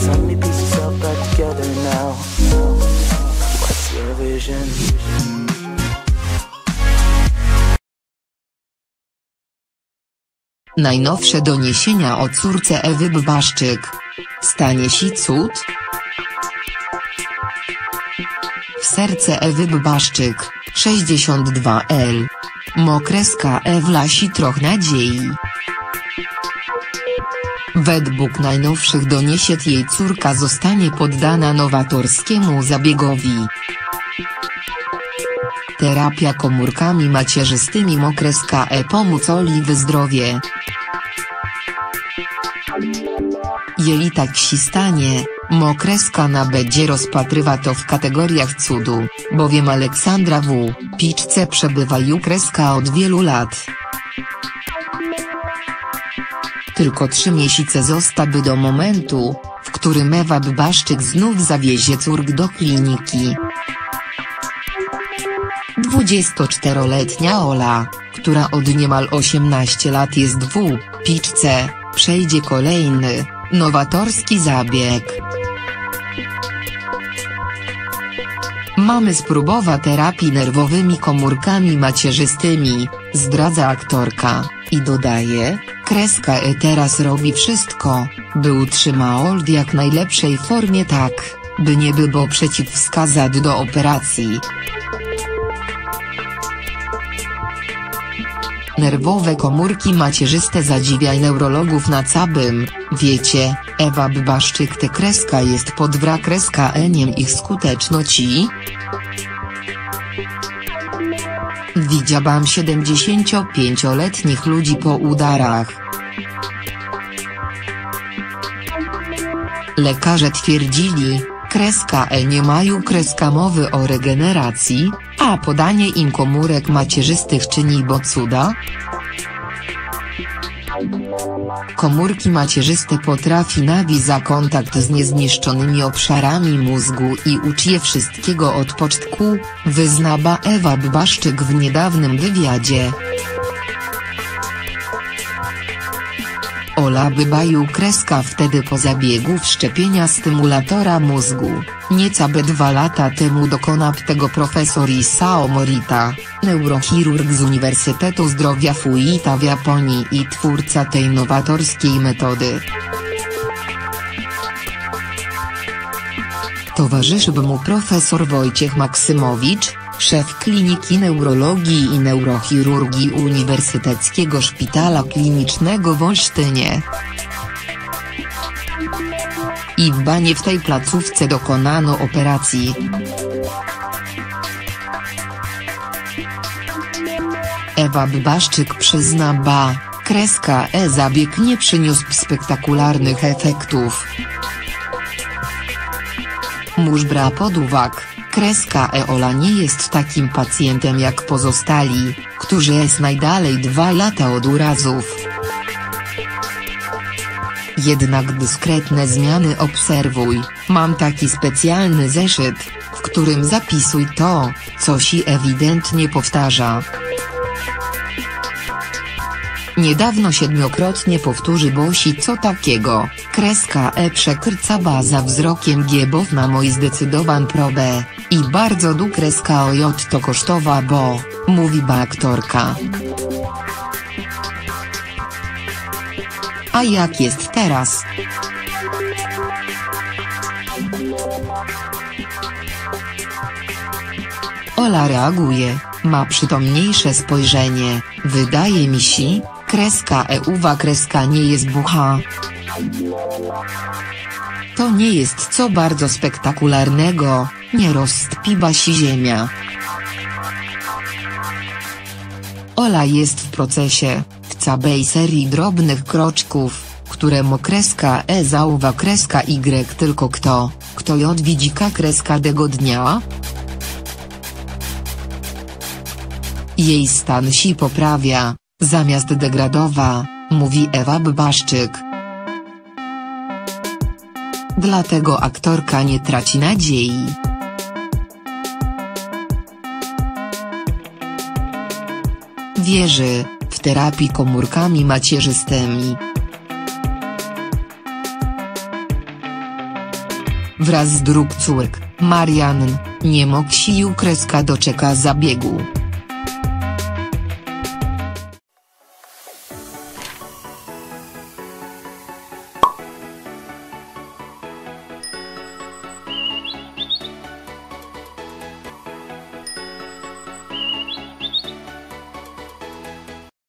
so many pieces all back together now. What's your vision? Najnowsze doniesienia o córce Ewy Bubaszczyk. Stanie się cud? W serce Ewy Bubaszczyk, 62L. Mokreska wlasi trochę nadziei. Według najnowszych doniesień jej córka zostanie poddana nowatorskiemu zabiegowi. Terapia komórkami macierzystymi Mokreska pomóc Oli wyzdrowie. Jeżeli tak się stanie, Mokreska będzie rozpatrywać to w kategoriach cudu, bowiem Aleksandra w piczce przebywa Kreska od wielu lat. Tylko 3 miesiące zostały do momentu, w którym Ewa Bubaszczyk znów zawiezie córkę do kliniki. 24-letnia Ola, która od niemal 18 lat jest w piczce, przejdzie kolejny, nowatorski zabieg. Mamy spróbować terapii nerwowymi komórkami macierzystymi, zdradza aktorka, i dodaje, Kreska teraz robi wszystko, by utrzymać Old w jak najlepszej formie tak, by nie było przeciwwskazać do operacji. Nerwowe komórki macierzyste zadziwiają neurologów na całym wiecie. Ewa Bubaszczyk te Kreska jest pod Kreska niem ich skuteczności? Widziałam 75-letnich ludzi po udarach. Lekarze twierdzili, Kreska nie mają Kreska mowy o regeneracji, a podanie im komórek macierzystych czyni bo cuda? Komórki macierzyste potrafi nawiązać kontakt z niezniszczonymi obszarami mózgu i uczy je wszystkiego od początku, wyznała Ewa Bubaszczyk w niedawnym wywiadzie. Ola bybaju Kreska wtedy po zabiegu wszczepienia stymulatora mózgu, niecałe 2 lata temu dokonał tego profesor Isao Morita, neurochirurg z Uniwersytetu Zdrowia Fuita w Japonii i twórca tej nowatorskiej metody. Towarzyszył mu profesor Wojciech Maksymowicz, szef Kliniki Neurologii i Neurochirurgii Uniwersyteckiego Szpitala Klinicznego w Olsztynie. I w tej placówce dokonano operacji. Ewa Bubaszczyk przyzna, Kreska zabieg nie przyniósł spektakularnych efektów. Musz bra pod uwagę, Kreska Ola nie jest takim pacjentem jak pozostali, którzy jest najdalej 2 lata od urazów. Jednak dyskretne zmiany obserwuj, mam taki specjalny zeszyt, w którym zapisuj to, co się ewidentnie powtarza. Niedawno 7-krotnie powtórzy bosi co takiego, Kreska przekryca za wzrokiem giebów na moi zdecydowan probę, i bardzo du Kreska ojot to kosztowa bo, mówi aktorka. A jak jest teraz? Ola reaguje, ma przytomniejsze spojrzenie, wydaje mi się, Kreska Kreska nie jest bucha. To nie jest co bardzo spektakularnego, nie rozpiba się ziemia. Ola jest w procesie, w całej serii drobnych kroczków, które Mokreska zauwa Kreska Y tylko kto ją widzi Kreska tego dnia? Jej stan się poprawia, zamiast degradowa, mówi Ewa Bubaszczyk. Dlatego aktorka nie traci nadziei. Wierzy w terapii komórkami macierzystymi. wraz z dróg córk, Mariann, nie mógł się kreska doczeka zabiegu.